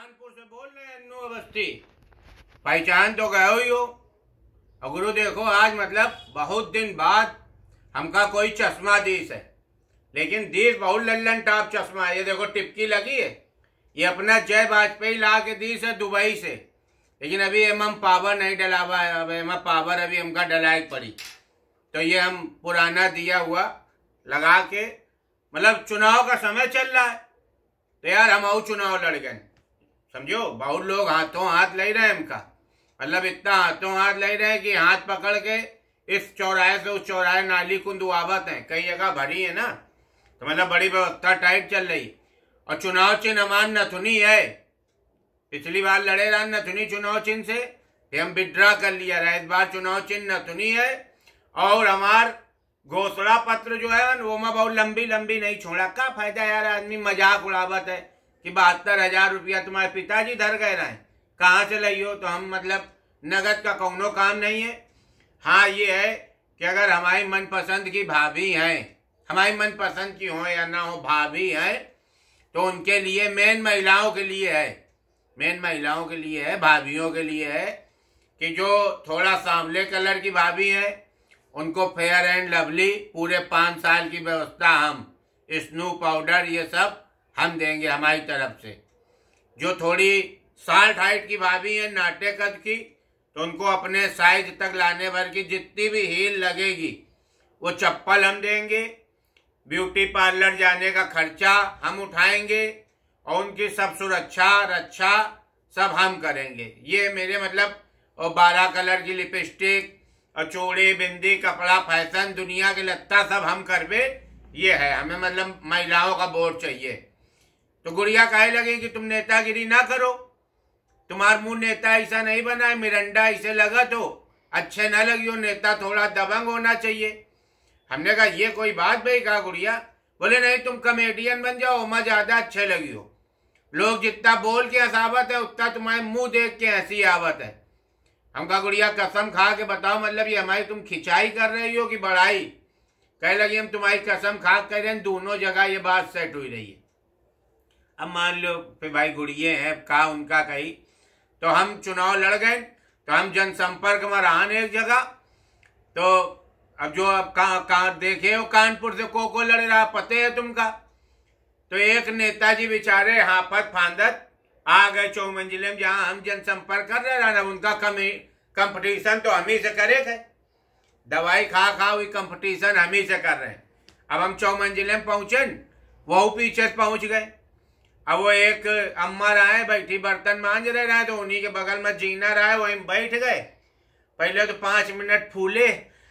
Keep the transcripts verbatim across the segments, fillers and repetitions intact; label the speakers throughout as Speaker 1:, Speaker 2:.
Speaker 1: कानपुर से बोल रहे हैं अन्नू अवस्थी। पहचान तो गए ही हो। और गुरु देखो, आज मतलब बहुत दिन बाद हमका कोई चश्मा दीस है, लेकिन दीस बहुत लल्लन टॉप चश्मा है। ये देखो टिपकी लगी है, ये अपना जय वाजपेयी ला के दीस है दुबई से, लेकिन अभी एम हम पावर नहीं डलावा है। अब एम पावर अभी हमका डलाए पड़ी, तो ये हम पुराना दिया हुआ लगा के, मतलब चुनाव का समय चल रहा है तो यार हम और चुनाव लड़ गए, समझो। बहुत लोग हाथों हाथ ले रहे हैं हमका, मतलब इतना हाथों हाथ ले रहे हैं कि हाथ पकड़ के इस चौराहे से उस चौराहे नाली कुंदुआवत है। कई जगह भरी है ना, तो मतलब बड़ी व्यवस्था टाइट चल रही। और चुनाव चिन्ह हमार नथुनी है, पिछली बार लड़े रहा नथुनी चुनाव चिन्ह से, हम विड्रा कर लिया रहा। इस बार चुनाव चिन्ह नथुनी है। और हमार घोषणा पत्र जो है वो में बहुत लंबी लंबी नहीं छोड़ा। क्या फायदा यार, आदमी मजाक उड़ावत है कि बहत्तर हजार रुपया तुम्हारे पिताजी धर गए रहे, कहाँ से लइयो। तो हम मतलब नगद का कौनो काम नहीं है। हाँ ये है कि अगर हमारी मनपसंद की भाभी हैं, हमारी मनपसंद की हो या ना हो भाभी हैं, तो उनके लिए मेन महिलाओं के लिए है, मेन महिलाओं के लिए है, भाभियों के लिए है कि जो थोड़ा सांवले कलर की भाभी है उनको फेयर एंड लवली पूरे पाँच साल की व्यवस्था हम स्नू पाउडर ये सब हम देंगे हमारी तरफ से। जो थोड़ी साल्ट हाइट की भाभी है नाटे कद की, तो उनको अपने साइज तक लाने भर की जितनी भी हील लगेगी वो चप्पल हम देंगे। ब्यूटी पार्लर जाने का खर्चा हम उठाएंगे और उनकी सब सुरक्षा रक्षा सब हम करेंगे। ये मेरे मतलब और बारह कलर की लिपस्टिक और चूड़ी बिंदी कपड़ा फैशन दुनिया के लत्ता सब हम करबे। ये है हमें मतलब महिलाओं का वोट चाहिए। तो गुड़िया कहे लगे कि तुम नेतागिरी ना करो, तुम्हार मुंह नेता ऐसा नहीं बना है, मिरंडा ऐसे लगा तो अच्छे ना लगी हो, नेता थोड़ा दबंग होना चाहिए। हमने कहा ये कोई बात भाई। कहा गुड़िया, बोले नहीं तुम कॉमेडियन बन जाओ, वहाँ ज्यादा अच्छे लगी हो। लोग जितना बोल के हंसावत है उतना तुम्हारे मुंह देख के हंसी आवत है। हम कहा गुड़िया कसम खा के बताओ, मतलब ये हमारी तुम खिंचाई कर रही हो कि बढ़ाई। कह लगी हम तुम्हारी कसम खा कर रहे हैं, दोनों जगह ये बात सेट हुई रही है। अब मान लो फिर भाई गुड़िये हैं, कहा उनका कही, तो हम चुनाव लड़ गए। तो हम जनसंपर्क में रहा एक जगह, तो अब जो अब कहाँ कहाँ देखे हो कानपुर से को को लड़ रहा पते है तुमका। तो एक नेताजी बेचारे हाफत फांदत आ गए चौमंजिले में, जहाँ हम जनसंपर्क कर रहे ना, उनका कमी कंपटीशन तो हम ही से करे थे। दवाई खा खा हुई कंपटीशन हम ही से कर रहे हैं। अब हम चौमंजिले में पहुंचे, वो पीछे पहुंच गए। अब वो एक अम्मा रहा है बैठी बर्तन मांज रहे रहे, तो उन्हीं के बगल में जीना रहा है, वहीं बैठ गए। पहले तो पांच मिनट फूले,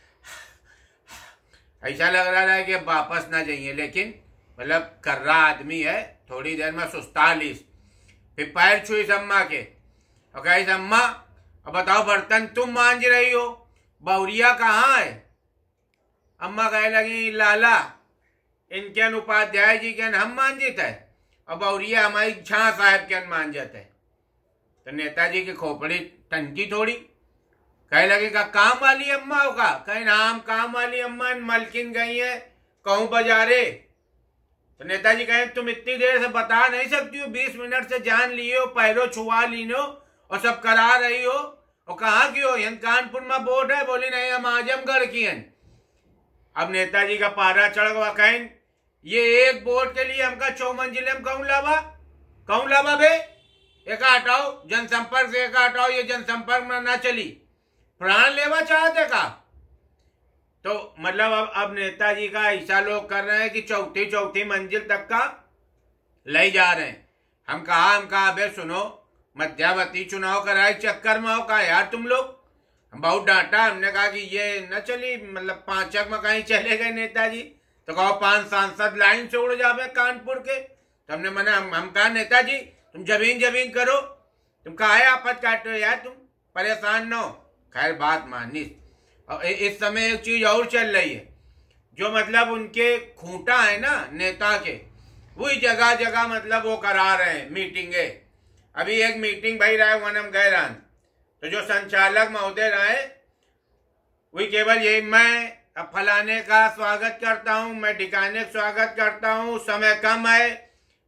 Speaker 1: ऐसा लग रहा है कि अब वापस ना जाइए, लेकिन मतलब कर्रा आदमी है, थोड़ी देर में सुस्ता लीस। फिर पैर छुई अम्मा के और कही अम्मा अब बताओ बर्तन तुम मांज रही हो, बौरिया कहाँ है। अम्मा कहे लगी लाला इनके उपाध्याय जी के हम मांजित है और बौरिया हमारी झा साहब के मांजत है। तो नेताजी की खोपड़ी टंकी थोड़ी। कहे लगे का काम वाली अम्मा होगा। कहे नाम काम वाली अम्मा मलकिन गई है कहूँ बाजारे। तो नेताजी कहे तुम इतनी देर से बता नहीं सकती हो, बीस मिनट से जान लिए हो, पैरों छुआ ली हो और सब करा रही हो। और कहाँ की हो? यहाँ कानपुर में वोट है। बोली नहीं हम आजमगढ़ की हैं। अब नेताजी का पारा चढ़ गया। कहें ये एक वोट के लिए हमका चौमंजिले में कहूँ लावा कहूँ लावा भे, एक हटाओ जनसंपर्क से, एक हटाओ, ये जनसंपर्क में ना चली, प्राण लेवा चाहते का। तो मतलब अब अब नेताजी का ऐसा लोग कर रहे हैं कि चौथी चौथी मंजिल तक का ले जा रहे हैं। हम कहा हम कहा अबे सुनो, मध्यावधि चुनाव कराए चक्कर में हो का यार तुम लोग। हम बहुत डांटा, हमने कहा कि ये न चली, मतलब पांचक में कहीं चले गए नेताजी। तो कहो पांच सांसद लाइन से उड़ जावे कानपुर के। तो हमने मना, हम, हम कहा नेताजी तुम जमीन जमीन करो, तुम काहे आपत काटो यार, तुम परेशान न हो। खैर बात मानी। और इस समय एक चीज और चल रही है, जो मतलब उनके खूंटा है ना नेता के, वही जगह जगह मतलब वो करा रहे हैं मीटिंगे। अभी एक मीटिंग भाई रहा है वन हम गए रहा, तो जो संचालक महोदय रहे वही केवल यही, मैं अब फलाने का स्वागत करता हूँ, मैं ठिकाने का स्वागत करता हूँ, समय कम है,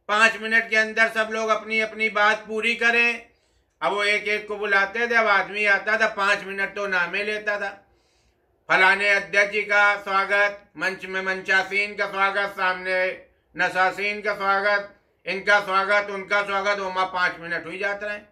Speaker 1: पाँच मिनट के अंदर सब लोग अपनी अपनी बात पूरी करें। अब वो एक एक को बुलाते थे, अब आदमी आता था पाँच मिनट तो नामे लेता था। फलाने अध्यक्ष जी का स्वागत, मंच में मंचासीन का स्वागत, सामने नशासीन का स्वागत, इनका स्वागत उनका स्वागत, वो माँ पाँच मिनट हुई जाते रहे।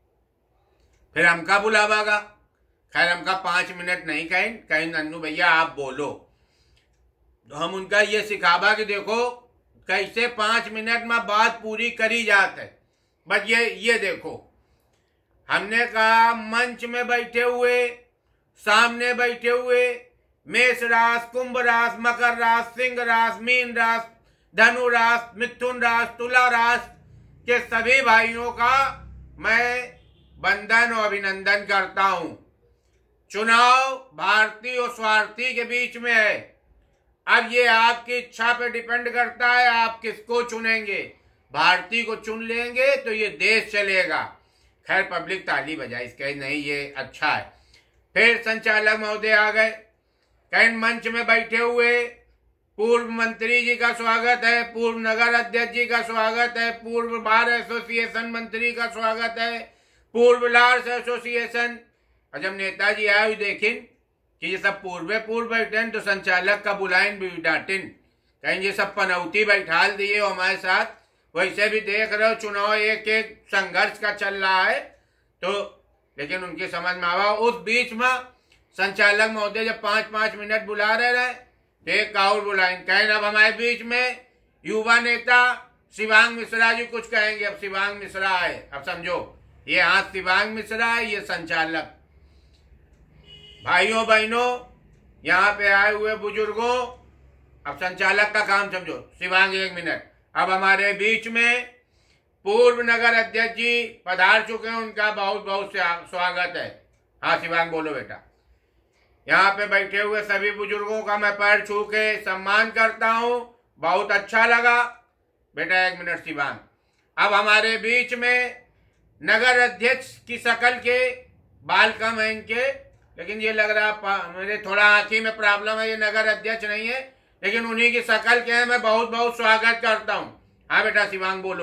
Speaker 1: फिर हमका बुलावागा, खैर हमका पाँच मिनट नहीं कहें, कहीं नन्नू भैया आप बोलो। तो हम उनका ये सिखावा कि देखो कैसे पाँच मिनट में बात पूरी करी जात है। बस ये ये देखो, हमने कहा मंच में बैठे हुए, सामने बैठे हुए मेष राशि, कुंभ राशि, मकर राशि, सिंह राशि, मीन राशि, धनु राशि, मिथुन राशि, तुला राशि के सभी भाइयों का मैं वंदन और अभिनंदन करता हूं। चुनाव भारतीय और स्वार्थी के बीच में है। अब ये आपकी इच्छा पे डिपेंड करता है आप किसको चुनेंगे। भारतीय को चुन लेंगे तो ये देश चलेगा। खैर पब्लिक ताली बजाए इसके, नहीं ये अच्छा है। फिर संचालक महोदय आ गए, कहीं मंच में बैठे हुए पूर्व मंत्री जी का स्वागत है, पूर्व नगर अध्यक्ष जी का स्वागत है, पूर्व बार एसोसिएशन मंत्री का स्वागत है, पूर्व लार्स एसोसिएशन। और जब नेताजी आए देखें कि ये सब पूर्वे पूर्व बैठे, तो संचालक का बुलाइन भी डांटें, कहीं ये सब पनौती बैठाल दिए हमारे साथ। वैसे भी देख रहे हो चुनाव एक एक संघर्ष का चल रहा है, तो लेकिन उनकी समझ में आवा। उस बीच में संचालक महोदय जब पाँच पाँच मिनट बुला रहे रहे, तो एक और बुलाइन, कहें अब हमारे बीच में युवा नेता शिवांग मिश्रा जी कुछ कहेंगे। अब शिवांग मिश्रा है, अब समझो ये हाथ शिवांग मिश्रा है, ये संचालक। भाइयों बहनों, यहाँ पे आए हुए बुजुर्गों, अब संचालक का काम समझो। शिवांग एक मिनट। अब हमारे बीच में पूर्व नगर अध्यक्ष जी पधार चुके हैं, उनका बहुत बहुत स्वागत है। हाँ शिवांग बोलो बेटा। यहाँ पे बैठे हुए सभी बुजुर्गों का मैं पैर छू के सम्मान करता हूँ, बहुत अच्छा लगा बेटा। एक मिनट शिवांग। अब हमारे बीच में नगर अध्यक्ष की शकल के बाल कम है इनके, लेकिन ये लग रहा मेरे थोड़ा आंखी में प्रॉब्लम है, ये नगर अध्यक्ष नहीं है, लेकिन उन्हीं की शकल के हैं। मैं बहुत बहुत स्वागत करता हूं। हाँ बेटा शिवांग बोलो।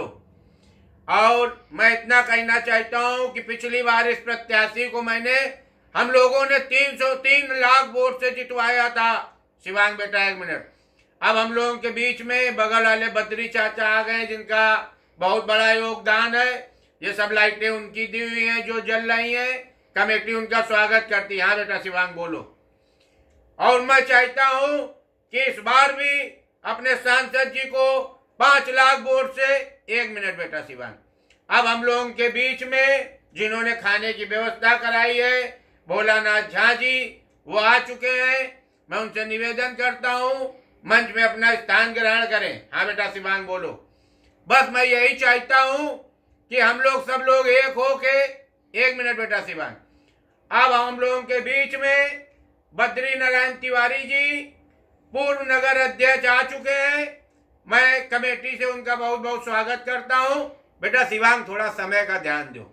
Speaker 1: और मैं इतना कहना चाहता हूं कि पिछली बार इस प्रत्याशी को मैंने हम लोगों ने तीन सौ तीन लाख वोट से जितवाया था। शिवांग बेटा एक मिनट। अब हम लोगों के बीच में बगल वाले बद्री चाचा आ गए, जिनका बहुत बड़ा योगदान है। ये सब लाइटें उनकी दी हुई हैं जो जल रही हैं, कमेटी उनका स्वागत करती है। हाँ बेटा शिवांग बोलो। और मैं चाहता हूं कि इस बार भी अपने सांसद जी को पांच लाख वोट से, एक मिनट बेटा शिवांग। अब हम लोगों के बीच में जिन्होंने खाने की व्यवस्था कराई है, भोलानाथ झा जी, वो आ चुके हैं। मैं उनसे निवेदन करता हूं मंच में अपना स्थान ग्रहण करें। हाँ बेटा शिवांग बोलो। बस मैं यही चाहता हूं कि हम लोग सब लोग एक हो के, एक मिनट बेटा शिवांग। अब हम लोगों के बीच में बद्री नारायण तिवारी जी पूर्व नगर अध्यक्ष आ चुके हैं। मैं कमेटी से उनका बहुत बहुत स्वागत करता हूं। बेटा शिवांग थोड़ा समय का ध्यान दो।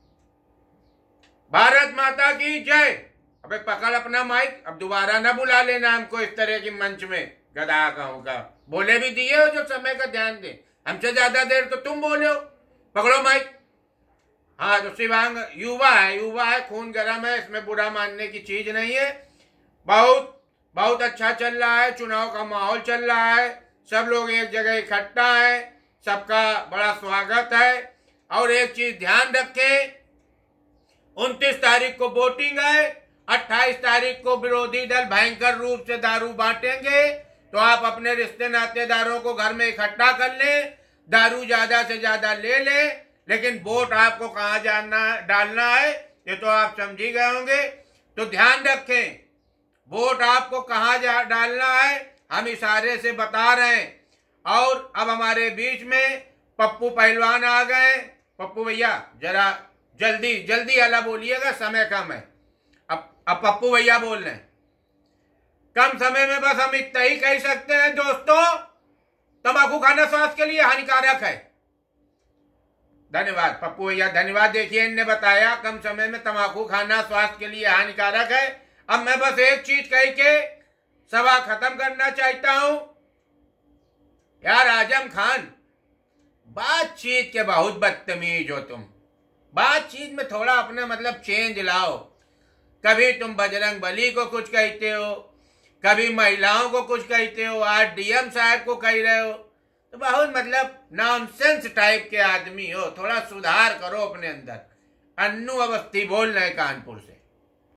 Speaker 1: भारत माता की जय। अबे पकड़ अपना माइक, अब दोबारा ना बुला लेना हमको इस तरह की मंच में, गधा कहूं का। बोले भी दिए हो जो समय का ध्यान दे, हमसे ज्यादा देर तो तुम बोले हो। पकड़ो माइक। हाँ तो शिवांग युवा है, युवा है, खून गर्म है, इसमें बुरा मानने की चीज नहीं है। बहुत बहुत अच्छा चल रहा है, चुनाव का माहौल चल रहा है, सब लोग एक जगह इकट्ठा है, सबका बड़ा स्वागत है। और एक चीज ध्यान रखें, उनतीस तारीख को वोटिंग है, अट्ठाईस तारीख को विरोधी दल भयंकर रूप से दारू बांटेंगे, तो आप अपने रिश्ते नातेदारों को घर में इकट्ठा कर लें, दारू ज्यादा से ज्यादा ले लें, लेकिन वोट आपको कहाँ जाना डालना है ये तो आप समझ ही गए होंगे। तो ध्यान रखें, वोट आपको कहाँ जा डालना है हम इशारे से बता रहे हैं। और अब हमारे बीच में पप्पू पहलवान आ गए। पप्पू भैया जरा जल्दी जल्दी अला बोलिएगा, समय कम है। अब अब पप्पू भैया बोल रहे हैं। कम समय में बस हम इतना ही कह सकते हैं दोस्तों, तंबाकू खाना स्वास्थ्य के लिए हानिकारक है। धन्यवाद पप्पू भैया, धन्यवाद। देखिए इनने बताया कम समय में तंबाकू खाना स्वास्थ्य के लिए हानिकारक है। अब मैं बस एक चीज कह के सभा खत्म करना चाहता हूं। यार आजम खान बातचीत के बहुत बदतमीज हो तुम। बातचीत में थोड़ा अपना मतलब चेंज लाओ। कभी तुम बजरंग बली को कुछ कहते हो, कभी महिलाओं को कुछ कहते हो, आज डीएम साहब को कह रहे हो, तो बहुत मतलब नॉनसेंस टाइप के आदमी हो। थोड़ा सुधार करो अपने अंदर। अन्नू अवस्थी बोल रहे कानपुर से।